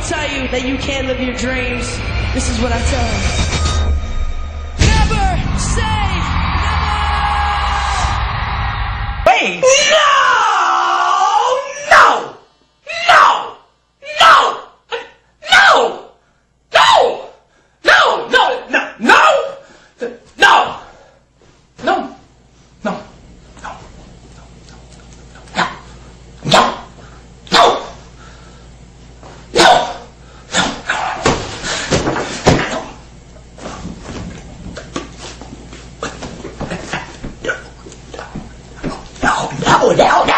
tell you that you can't live your dreams, this is what I tell them. Never say never! Wait! No! No! No! No! No! No! No! No! No! No! No! No! No! No, no,